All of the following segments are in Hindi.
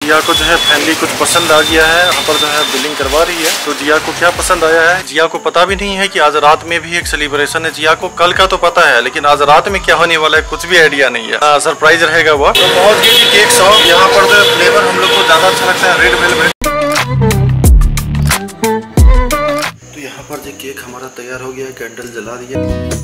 जिया को जो है फैमिली कुछ पसंद आ गया है, यहाँ पर जो है बिलिंग करवा रही है। तो जिया को क्या पसंद आया है, जिया को पता भी नहीं है कि आज रात में भी एक सेलिब्रेशन है। जिया को कल का तो पता है, लेकिन आज रात में क्या होने वाला है कुछ भी आइडिया नहीं है। सरप्राइज रहेगा वो। तो पहुंच गई थी केक शॉप। यहाँ पर जो फ्लेवर हम लोग को ज्यादा अच्छा लगता है रेड वेलवेट। तो यहाँ पर जो केक हमारा तैयार हो गया है, कैंडल जला दिया।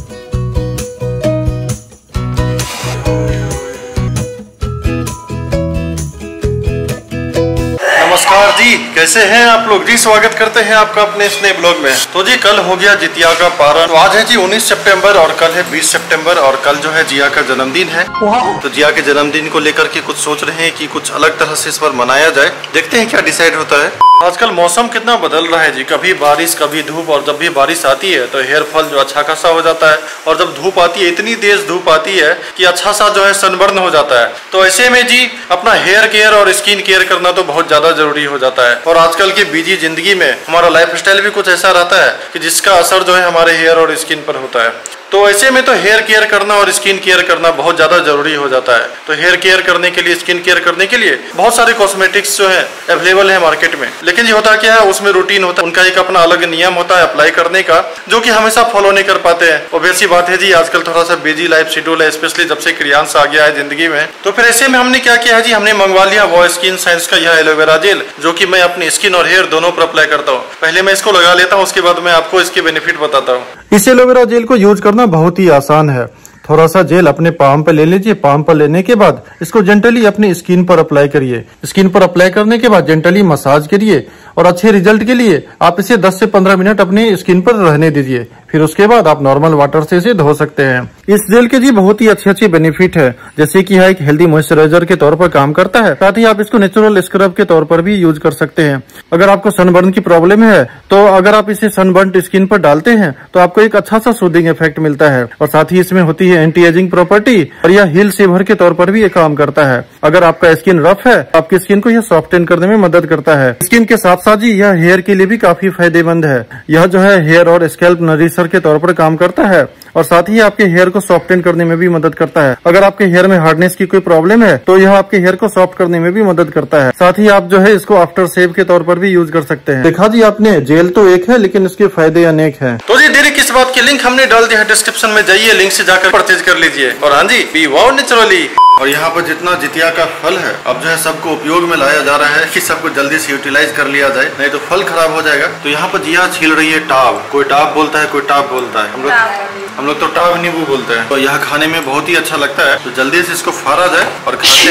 नमस्कार जी, कैसे हैं आप लोग जी। स्वागत करते हैं आपका अपने इस नए ब्लॉग में। तो जी कल हो गया जितिया का पारण। तो आज है जी 19 सितंबर और कल है 20 सितंबर और कल जो है जिया का जन्मदिन है। तो जिया के जन्मदिन को लेकर के कुछ सोच रहे हैं कि कुछ अलग तरह से इस पर मनाया जाए। देखते हैं क्या डिसाइड होता है। आजकल मौसम कितना बदल रहा है जी, कभी बारिश कभी धूप, और जब भी बारिश आती है तो हेयर फॉल जो अच्छा खासा हो जाता है, और जब धूप आती है इतनी तेज धूप आती है कि अच्छा सा जो है सनबर्न हो जाता है। तो ऐसे में जी अपना हेयर केयर और स्किन केयर करना तो बहुत ज्यादा जरूरी हो जाता है। और आजकल की बिजी जिंदगी में हमारा लाइफ स्टाइल भी कुछ ऐसा रहता है कि जिसका असर जो है हमारे हेयर और स्किन पर होता है। तो ऐसे में तो हेयर केयर करना और स्किन केयर करना बहुत ज्यादा जरूरी हो जाता है। तो हेयर केयर करने के लिए, स्किन केयर करने के लिए बहुत सारे कॉस्मेटिक्स जो है अवेलेबल है मार्केट में। लेकिन ये होता क्या है, उसमें रूटीन होता है, उनका एक अपना अलग नियम होता है अप्लाई करने का, जो कि हमेशा फॉलो नहीं कर पाते हैं। ऑब्वियसली बात है जी, आजकल थोड़ा सा बिजी लाइफ शेड्यूल है, स्पेशली जब से क्रियांश आ गया है जिंदगी में। तो फिर ऐसे में हमने क्या किया है जी, हमने मंगवा लिया वो स्किन साइंस का यह एलोवेरा जेल, जो कि मैं अपनी स्किन और हेयर दोनों पर अप्लाई करता हूँ। पहले मैं इसको लगा लेता हूँ, उसके बाद मैं आपको इसके बेनिफिट बताता हूँ। इस एलोवेरा जेल को यूज करना बहुत ही आसान है। थोड़ा सा जेल अपने पाम पे ले लीजिए। पाम पर लेने के बाद इसको जेंटली अपनी स्किन पर अप्लाई करिए। स्किन पर अप्लाई करने के बाद जेंटली मसाज करिए, और अच्छे रिजल्ट के लिए आप इसे 10 से 15 मिनट अपनी स्किन पर रहने दीजिए। फिर उसके बाद आप नॉर्मल वाटर से इसे धो सकते हैं। इस जेल के जी बहुत ही अच्छे बेनिफिट है, जैसे कि यह एक हेल्दी मॉइस्चराइजर के तौर पर काम करता है। साथ ही आप इसको नेचुरल स्क्रब के तौर पर भी यूज कर सकते हैं। अगर आपको सनबर्न की प्रॉब्लम है तो अगर आप इसे सनबर्न स्किन पर डालते हैं तो आपको एक अच्छा सा सूदिंग इफेक्ट मिलता है। और साथ ही इसमें होती है एंटी एजिंग प्रॉपर्टी, और यह हील सेवर के तौर पर भी ये काम करता है। अगर आपका स्किन रफ है, आपकी स्किन को यह सॉफ्टन करने में मदद करता है। स्किन के साथ साथ जी यह हेयर के लिए भी काफी फायदेमंद है। यह जो है हेयर और स्कैल्प नरिशर के तौर पर काम करता है, और साथ ही आपके हेयर को सॉफ्टन करने में भी मदद करता है। अगर आपके हेयर में हार्डनेस की कोई प्रॉब्लम है तो यह आपके हेयर को सॉफ्ट करने में भी मदद करता है। साथ ही आप जो है इसको आफ्टर शेव के तौर पर भी यूज कर सकते हैं। देखा जी आपने, जेल तो एक है लेकिन इसके फायदे अनेक हैं। तो जी देरी किस बात की, लिंक हमने डाल दिया है डिस्क्रिप्शन में, जाइए लिंक से जाकर परचेज कर लीजिए। और हाँ जी, बी वाओ नेचुरली। और यहाँ पर जितना जितिया का फल है अब जो है सबको उपयोग में लाया जा रहा है कि सबको जल्दी से यूटिलाइज कर लिया जाए, नहीं तो फल खराब हो जाएगा। तो यहाँ पर जिया छील रही है टाब। कोई टाब बोलता है, कोई टाब बोलता है, हम लोग तो टाब नींबू बोलते हैं। तो यह खाने में बहुत ही अच्छा लगता है। तो जल्दी से इसको फाड़ा जाए और खाते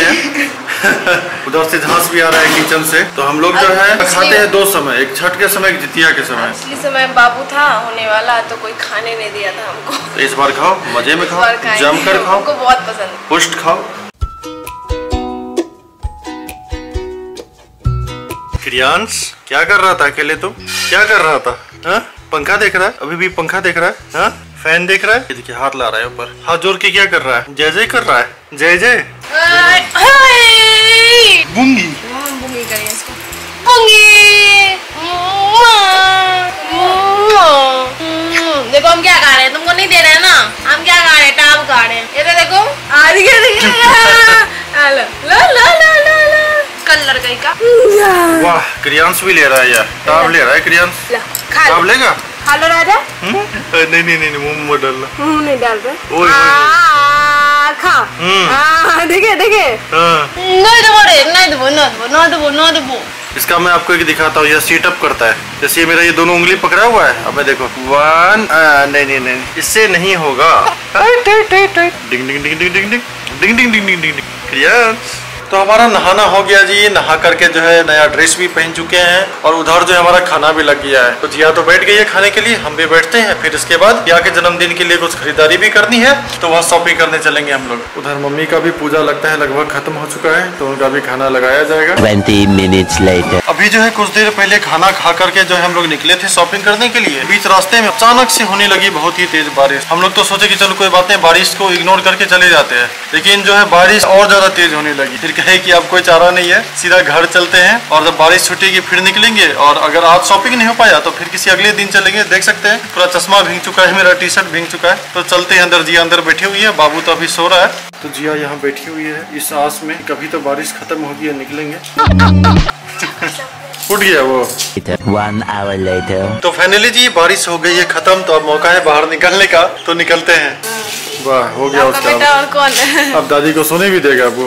हैं। उधर से झांस भी आ रहा है किचन से। तो हम लोग जो है खाते हैं दो समय, एक छठ के समय, एक जितिया के समय। पिछले समय बाबू था होने वाला तो कोई खाने नहीं दिया था हमको। तो इस बार खाओ, मजे में खाओ, जमकर खाओ, हमको बहुत पसंद, पुष्ट खाओ। क्रियांश क्या कर रहा था अकेले? तुम क्या कर रहा था? हा? पंखा देख रहा है? अभी भी पंखा देख रहा है? हा? फैन देख रहा है? ये देखिए हाथ ला रहा है ऊपर, हाथ जोड़ के क्या कर रहा है? जय जय कर रहा है, जय जय। बूंगी बूंगी करिए इसको, बूंगी। देखो हम क्या खा रहे हैं, तुमको नहीं दे रहे हैं ना, हम क्या खा रहे हैं, टाब खा रहे हैं। ये देखो कलर कहीं का। वाह, क्रियांश भी ले रहा है यार, टाब ले रहा है क्रियांश। टाब लेगा? खा लो राजा। नहीं नहीं नहीं, मुंह में डालना। मुंह नहीं डाल रहे। खा। देखे देखे। नहीं दबो। इसका मैं आपको एक दिखाता हूँ, यह सीटअप करता है। जैसे ये मेरा ये दोनों उंगली पकड़ा हुआ है, अब मैं देखो 1 नहीं नहीं नहीं, इससे नहीं होगा। डिंग डिंग डिंग डिंग डिंग डिंग डिंग डिंग डिंग डिंग। क्रियांश तो हमारा नहाना हो गया जी। नहा करके जो है नया ड्रेस भी पहन चुके हैं, और उधर जो है हमारा खाना भी लग गया है। तो जिया तो बैठ गई है खाने के लिए, हम भी बैठते हैं। फिर इसके बाद जिया के जन्मदिन के लिए कुछ खरीदारी भी करनी है, तो वहाँ शॉपिंग करने चलेंगे हम लोग। उधर मम्मी का भी पूजा लगता है लगभग खत्म हो चुका है, तो उनका भी खाना लगाया जाएगा। 20 minutes later। अभी जो है कुछ देर पहले खाना खा करके जो है हम लोग निकले थे शॉपिंग करने के लिए। बीच रास्ते में अचानक से होने लगी बहुत ही तेज बारिश। हम लोग तो सोचे कि चलो कोई बात नहीं, बारिश को इग्नोर करके चले जाते हैं, लेकिन जो है बारिश और ज्यादा तेज होने लगी। फिर है कि अब कोई चारा नहीं है, सीधा घर चलते हैं और जब बारिश छुटेगी फिर निकलेंगे। और अगर आज शॉपिंग नहीं हो पाया तो फिर किसी अगले दिन चलेंगे। देख सकते हैं पूरा चश्मा भीग चुका है, मेरा टी शर्ट भीग चुका है। तो चलते हैं अंदर। जिया अंदर बैठी हुई है, बाबू तो अभी सो रहा है। तो जिया यहाँ बैठी हुई है इस आस में कभी तो बारिश खत्म होगी और निकलेंगे। उठ गया वो। 1 hour later. तो फाइनली जी बारिश हो गई है खत्म, तो अब मौका है बाहर निकलने का, तो निकलते हैं। वाह, हो गया उसका बेटा। और कौन है? अब दादी को सोने भी देगा वो।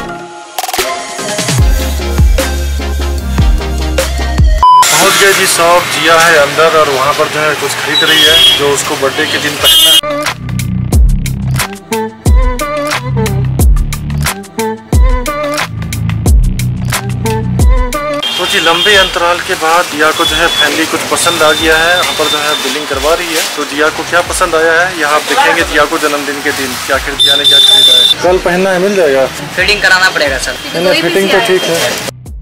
पहुंच गए जी सब। जिया है अंदर और वहाँ पर जो है कुछ खरीद रही है जो उसको बर्थडे के दिन पहनना है। तो जी लंबे अंतराल के बाद जिया को जो है फाइनली कुछ पसंद आ गया है। यहाँ पर जो है बिलिंग करवा रही है। तो जिया को क्या पसंद आया है यहाँ आप देखेंगे। जिया को जन्मदिन के दिन क्या जिया ने क्या खरीदा है। कल पहनना है, मिल जाएगा। फिटिंग कराना पड़ेगा सर। फिटिंग तो ठीक है।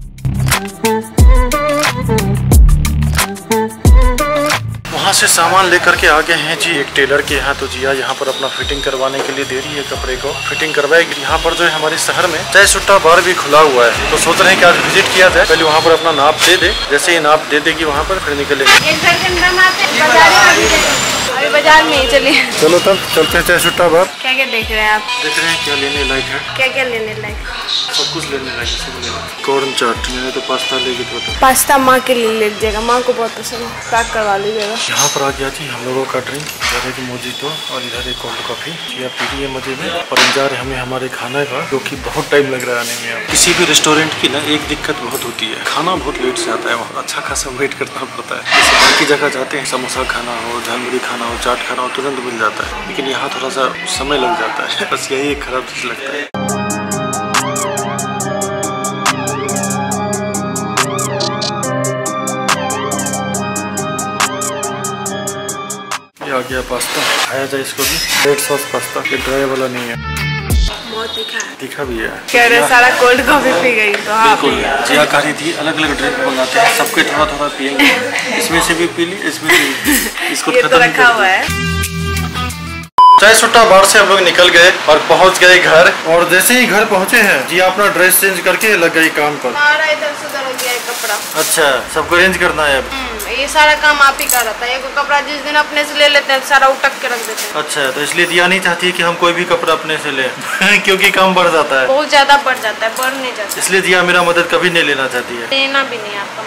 वहाँ से सामान लेकर के आ गए हैं जी एक टेलर के यहाँ। तो जिया यहाँ पर अपना फिटिंग करवाने के लिए दे रही है कपड़े को। फिटिंग करवाएगी। यहाँ पर जो है हमारे शहर में चाय सुट्टा बार भी खुला हुआ है, तो सोच रहे हैं कि आज विजिट किया जाए। पहले वहाँ पर अपना नाप दे दे, जैसे ही नाप दे देगी वहाँ पर फिर निकलेंगे। अभी बाजार में ही चलिए। चलो तब चलते हैं चाय सुट्टा बार। क्या क्या देख रहे हैं आप? देख रहे हैं क्या लेने लायक है। क्या क्या लेने लायक? सब कुछ लेने लायक है। कॉर्न चाट, मैंने तो पास्ता लेगी तो पास्ता माँ के लिए ले लीजिएगा, माँ को बहुत पसंद है, पैक करवा लीजिएगा। यहाँ पर आ गया थी हम लोगों का ड्रिंक। इधर एक मोजितो और इधर एक कोल्ड कॉफी। जिया पी रही है मजे में और इंतजार है हमें हमारे खाना का, जो कि बहुत टाइम लग रहा है आने में। किसी भी रेस्टोरेंट की ना एक दिक्कत बहुत होती है, खाना बहुत लेट से आता है। वहाँ अच्छा खासा वेट करना पड़ता है। जैसे बाकी जगह जाते हैं समोसा खाना हो, झालमुड़ी खाना हो, चाट खाना हो, तुरंत मिल जाता है, लेकिन यहाँ थोड़ा सा समय लग जाता है। बस यही एक खराब चीज लगता है। आ गया पास्ता, खाया जाए इसको भी। रेड सॉस पास्ता, ये ड्राई वाला नहीं है, बहुत तीखा है। तीखा भी है। कह रहे सारा कोल्ड कॉफी पी गई तो हाँ। बिल्कुल, जिया कह रही थी अलग अलग ड्रिंक मंगाते हैं, सबके थोड़ा थोड़ा पियेंगे। इसमें से भी पी ली, इसमें से इसको ये तो रखा हुआ है। चाय सुट्टा बार से हम लोग निकल गए और पहुंच गए घर। और जैसे ही घर पहुंचे हैं जिया अपना ड्रेस चेंज करके लग गई काम पर। सारा इधर से उधर हो गया है कपड़ा। अच्छा, सबको अरेंज करना है अब। ये सारा काम आप ही का रहता है। एक कपड़ा जिस दिन अपने से ले लेते हैं सारा उटक के रख देते हैं। अच्छा, तो इसलिए दिया नहीं चाहती कि हम कोई भी कपड़ा अपने से ले क्योंकि काम बढ़ जाता है। बहुत ज्यादा बढ़ जाता है, बढ़ नहीं जाता। इसलिए दिया मेरा मदद कभी नहीं लेना चाहती है। लेना भी नहीं आपका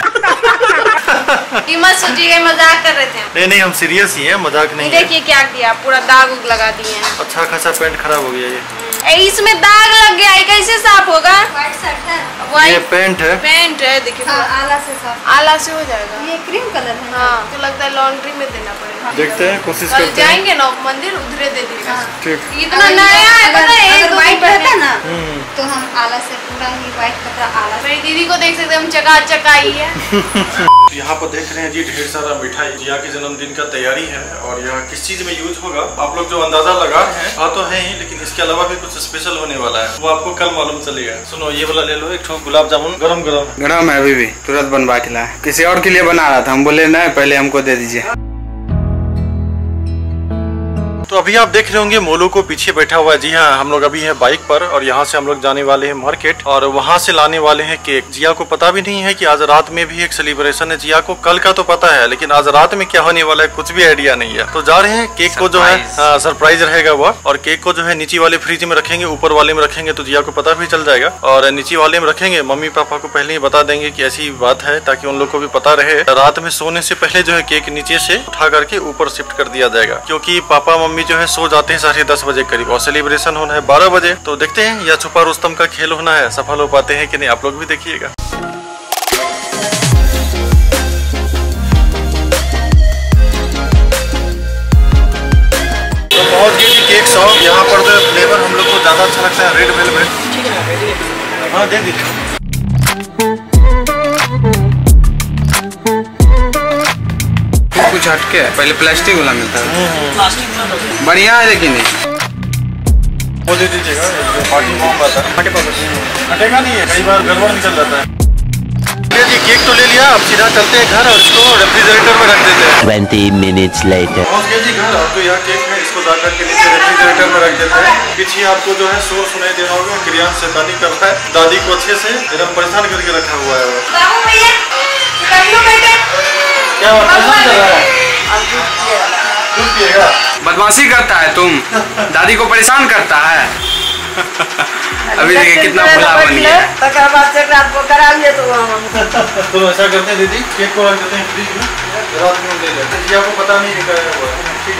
मदद। मत सोचिए मजाक कर रहे थे। नहीं, हम सीरियस ही है, मजाक नहीं है। देखिए क्या किया, पूरा दाग उग लगा दिए हैं। अच्छा खासा पेंट खराब हो गया ये। इसमें दाग लग गया है, कैसे साफ होगा? व्हाइट शर्ट है, ये पेंट है। पेंट है, देखिए हाँ, आला से साफ। आला से हो जाएगा। ये क्रीम कलर है। हाँ, तो लगता है लॉन्ड्री में देना पड़ेगा। देखते हैं, कोशिश कल करते हैं। जाएंगे ना मंदिर, उधरे दे देगा। ठीक। इतना नया है पता है। अगर व्हाइट रहता ना तो हम आला से पूरा ही व्हाइट कपड़ा आला। मेरी दीदी को देख सकते हैं, हम चकाचक आई है। यहाँ पर देख रहे हैं जी ढेर सारा मिठाई। जिया के जन्मदिन का तैयारी है और यहाँ किस चीज में यूज होगा आप लोग जो अंदाजा लगा रहे हैं तो है ही, लेकिन इसके अलावा भी कुछ स्पेशल होने वाला है, वो आपको कल मालूम चलेगा। सुनो, ये वाला ले लो, एक ठो गुलाब जामुन गरम गरम। गरम है, अभी भी तुरंत बनवा के लाए। किसी और के लिए बना रहा था, हम बोले नहीं, पहले हमको दे दीजिए। तो अभी आप देख रहे होंगे मोलू को पीछे बैठा हुआ है। जी हाँ, हम लोग अभी हैं बाइक पर और यहाँ से हम लोग जाने वाले हैं मार्केट और वहाँ से लाने वाले हैं केक। जिया को पता भी नहीं है कि आज रात में भी एक सेलिब्रेशन है। जिया को कल का तो पता है, लेकिन आज रात में क्या होने वाला है कुछ भी आइडिया नहीं है। तो जा रहे हैं, केक को जो है सरप्राइज रहेगा वो, और केक को जो है नीचे वाले फ्रिज में रखेंगे, ऊपर वाले में रखेंगे तो जिया को पता भी चल जाएगा। और नीचे वाले में रखेंगे, मम्मी पापा को पहले ही बता देंगे कि ऐसी बात है, ताकि उन लोग को भी पता रहे। रात में सोने से पहले जो है केक नीचे से उठा करके ऊपर शिफ्ट कर दिया जाएगा, क्योंकि पापा मम्मी जो है सो जाते हैं 10:30 बजे करीब और सेलिब्रेशन होना है 12 बजे। तो देखते हैं या छुपा रुस्तम का खेल होना है, सफल हो पाते हैं कि नहीं, आप लोग भी देखिएगा। तो पहुंच गए जी केक शॉप। यहाँ पर जो फ्लेवर हम लोग को ज्यादा अच्छा लगता है रेड वेलवेट। हाँ दे दीजिए। कुछ हटके है, पहले प्लास्टिक वाला मिलता है, बढ़िया है लेकिन वो दे दीजिएगा। पार्टी बॉम्ब आता है, हटेगा नहीं है, कई बार गड़बड़ निकल जाता है। जी केक तो ले लिया, अब सीधा चलते हैं घर और इसको रेफ्रिजरेटर में रख देते हैं। 20 minutes later. पहुंच गए जी घर। अब तो यहाँ केक है, इसको जाकर के नीचे रेफ्रिजरेटर में रख देते हैं। पीछे आपको जो है शोर सुनाई दे रहा होगा, क्रियांश शैतानी कर रहा है, दादी को अच्छे से एकदम परेशान करके रखा हुआ है वो। क्या परेशान कर रहा है? दूध पिएगा? बदमाशी करता है तुम, दादी को परेशान करता है। अभी देखिए कितना भला बन गया। तो ऐसा करते हैं दीदी, केक को रख देते हैं फ्रिज में, रात में ले लेते हैं। आपको पता नहीं निकला हुआ है।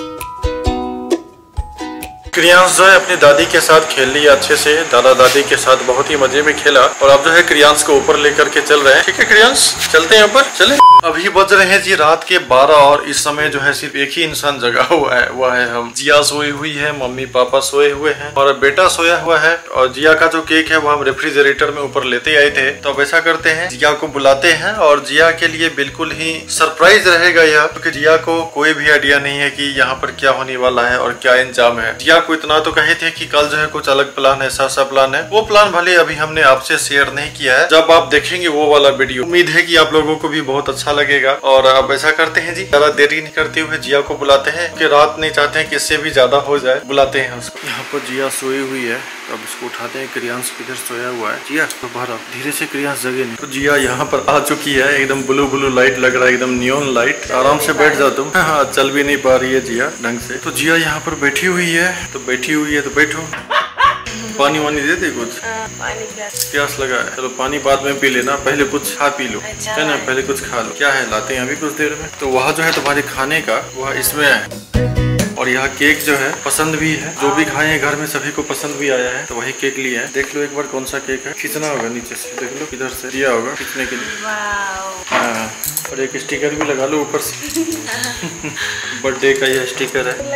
क्रियांश जो है अपनी दादी के साथ खेल लिया अच्छे से, दादा दादी के साथ बहुत ही मजे में खेला और अब जो है क्रियांश को ऊपर लेकर के चल रहे हैं। ठीक है क्रियांश, चलते हैं ऊपर, चले। अभी बज रहे हैं जी रात के 12 और इस समय जो है सिर्फ एक ही इंसान जगा हुआ है, वह है हम। जिया सोई हुई है, मम्मी पापा सोए हुए हैं और बेटा सोया हुआ है। और जिया का जो केक है वो हम रेफ्रिजरेटर में ऊपर लेते आए थे। तो अब ऐसा करते हैं, जिया को बुलाते हैं और जिया के लिए बिल्कुल ही सरप्राइज रहेगा यह, क्योंकि जिया को कोई भी आइडिया नहीं है कि यहाँ पर क्या होने वाला है और क्या इंतजाम है। जिया को इतना तो कहे थे कि कल जो है कुछ अलग प्लान है, ऐसा प्लान है। वो प्लान भले अभी हमने आपसे शेयर नहीं किया है, जब आप देखेंगे वो वाला वीडियो उम्मीद है कि आप लोगों को भी बहुत अच्छा लगेगा। और अब ऐसा करते हैं जी, ज्यादा देरी नहीं करते हुए जिया को बुलाते हैं कि रात नहीं चाहते हैं कि इससे भी ज्यादा हो जाए। बुलाते हैं उसको। यहाँ पर जिया सोई हुई है, अब इसको उठाते हैं। क्रियांश किधर सोया हुआ है? जिया तो बाहर धीरे से, क्रियांश जगे नहीं। तो जिया यहाँ पर आ चुकी है, एकदम ब्लू ब्लू लाइट लग रहा है, एकदम नियॉन लाइट। आराम से बैठ जाओ तुम। हाँ, चल भी नहीं पा रही है जिया ढंग से। तो जिया यहाँ पर बैठी हुई है, तो बैठी हुई है तो बैठो। पानी वानी दे दे कुछ, प्यास लगा है। चलो पानी बाद में पी लेना, पहले कुछ खा पी लो, है ना? पहले कुछ खा लो। क्या है लाते हैं अभी कुछ देर में। तो वहाँ जो है तुम्हारे खाने का वह इसमें है। और यहाँ केक जो है पसंद भी है, जो भी खाए हैं घर में सभी को पसंद भी आया है, तो वही केक लिया है। देख लो एक बार कौन सा केक है। खींचना होगा नीचे से, देख लो किधर से दिया होगा खींचने के लिए। हाँ, और एक स्टिकर भी लगा लो ऊपर से। बर्थडे का यह स्टिकर है।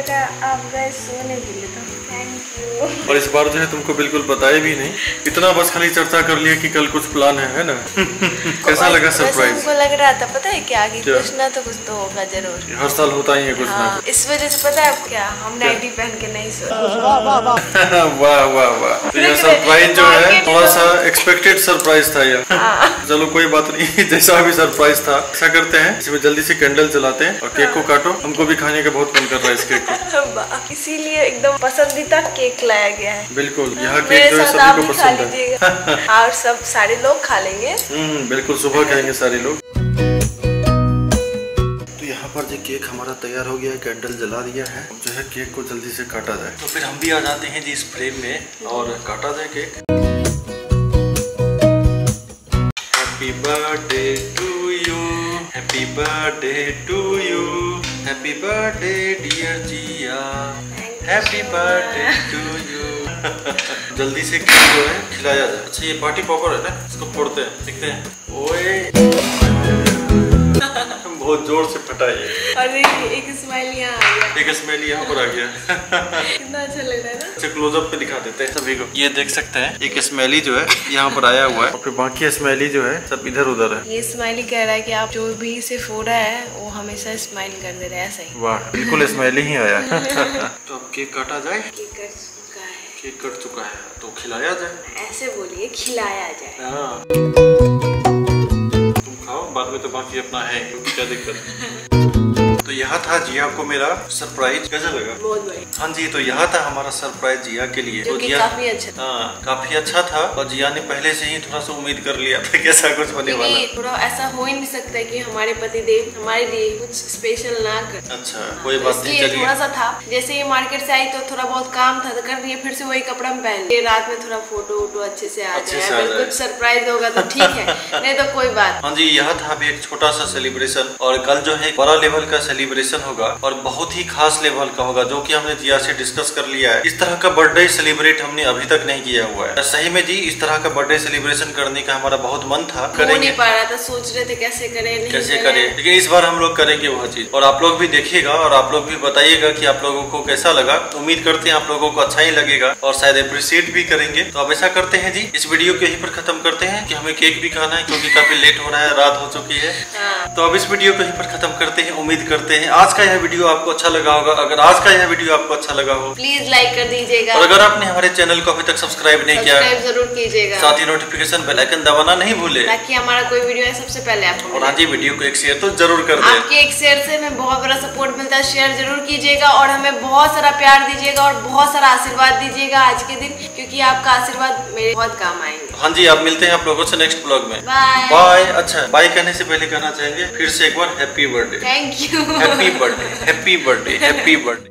और इस बार जो है तुमको बिल्कुल बताया भी नहीं, इतना बस खाली चर्चा कर लिया कि कल कुछ प्लान है ना? कैसा लगा सरप्राइज? हमको लग रहा था पता है क्या, कि कुछ ना तो कुछ तो होगा जरूर। हर साल होता ही है कुछ ना कुछ। इस वजह से पता है क्या, हम नाइटी पहन के नहीं सोए। वाह वाह वाह। तो ये सरप्राइज जो है थोड़ा सा एक्सपेक्टेड सरप्राइज था यह। चलो कोई बात नहीं, जैसा भी सरप्राइज था। ऐसा करते हैं, इसमें जल्दी से कैंडल जलाते हैं और केक को काटो। हमको भी खाने का बहुत मन कर रहा है इस केक को, इसीलिए एकदम पसंदीदा केक लाया गया है। बिल्कुल, यहाँ केक जो है सभी को पसंद है। और सब सारे लोग खा लेंगे। बिल्कुल, सुबह खाएंगे सारे लोग। तो यहाँ पर जो केक हमारा तैयार हो गया है, कैंडल जला दिया है, जो है केक को जल्दी से काटा जाए। तो फिर हम भी आ जाते हैं जी इस फ्रेम में और काटा जाए cake. Happy birthday to you, happy birthday to you, happy birthday dear Jiya, happy birthday to you. जल्दी से केक जो है खिलाया जाए। अच्छा ये पार्टी पॉपर है ना, इसको फोड़ते हैं, देखते हैं। ओए बहुत जोर से फटा ये। और देखिए एक स्माइल यहाँ आ गया, एक स्माइल यहाँ पर आ गया। कितना अच्छा लग रहा है ना। अच्छा क्लोजअप पे दिखा देते हैं सभी को, ये देख सकते हैं। एक स्माइली जो है यहाँ पर आया हुआ है और फिर बाकी स्माइली जो है सब इधर उधर है। ये स्माइली कह रहा है कि आप जो भी इसे फोड़ा है वो हमेशा स्माइल कर दे रहे हैं, ऐसा ही। वाह, बिल्कुल स्माइली ही आया। तो अब केक काटा जाए। केक कट चुका है तो खिलाया जाए। ऐसे बोलिए, खिलाया जाए। हाँ, तुम खाओ, बाद में तो बाकी अपना है, क्या दिक्कत। तो यहाँ था जिया को मेरा सरप्राइज। कैसा लगा? बहुत बढ़िया। हाँ जी, तो यहाँ था हमारा सरप्राइज जिया के लिए। जो तो कि जिया काफी अच्छा था। हाँ, काफी अच्छा था और जिया ने पहले से ही थोड़ा सा उम्मीद कर लिया था कि ऐसा कुछ होने वाला। थोड़ा ऐसा हो ही नहीं सकता कि हमारे पति देव हमारे लिए कुछ स्पेशल ना कर। अच्छा, कोई बात नहीं, चलिए। थोड़ा सा था, जैसे ये मार्केट से आई तो थोड़ा बहुत काम था तो कर दिए, फिर से वही कपड़ा में पहन लिए। रात में थोड़ा फोटो वोटो अच्छे से आ जाए, अगर कुछ सरप्राइज होगा तो ठीक है, नहीं तो कोई बात। हाँ जी, यह था अभी एक छोटा सा सेलिब्रेशन और कल जो है बड़ा लेवल का सेलिब्रेशन होगा और बहुत ही खास लेवल का होगा, जो कि हमने जिया से डिस्कस कर लिया है। इस तरह का बर्थडे सेलिब्रेट हमने अभी तक नहीं किया हुआ है। सही में जी, इस तरह का बर्थडे सेलिब्रेशन करने का हमारा बहुत मन था, करेंगे नहीं पा रहा था, सोच रहे थे कैसे करें, कैसे करें, लेकिन इस बार हम लोग करेंगे वह चीज। और आप लोग भी देखिएगा और आप लोग भी बताइएगा कि आप लोगों को कैसा लगा। उम्मीद करते हैं आप लोगों को अच्छा ही लगेगा और शायद अप्रिशिएट भी करेंगे। तो अब ऐसा करते हैं जी, इस वीडियो को यहीं पर खत्म करते हैं कि हमें केक भी खाना है, क्योंकि काफी लेट हो रहा है, रात हो चुकी है। तो अब इस वीडियो को यहीं पर खत्म करते हैं। उम्मीद करते करते हैं आज का यह वीडियो आपको अच्छा लगा होगा। अगर आज का यह वीडियो आपको अच्छा लगा हो प्लीज लाइक कर दीजिएगा, और अगर आपने हमारे चैनल को अभी तक सब्सक्राइब नहीं किया जरूर कीजिएगा, साथ ही नोटिफिकेशन बेल आइकन दबाना नहीं भूले ताकि हमारा कोई वीडियो है सबसे पहले आपको। और हाँ जी, वीडियो को एक शेयर तो जरूर कर दें। आपके एक शेयर से हमें बहुत बड़ा सपोर्ट मिलता है, शेयर जरूर कीजिएगा और हमें बहुत सारा प्यार दीजिएगा और बहुत सारा आशीर्वाद दीजिएगा आज के दिन, क्योंकि आपका आशीर्वाद मेरे बहुत काम आएंगे। हाँ जी, आप मिलते हैं आप लोगों से नेक्स्ट ब्लॉग में। Bye bye. अच्छा, बाय कहने से पहले कहना चाहेंगे फिर से एक बार happy birthday. Thank you. Happy birthday, happy birthday, happy birthday.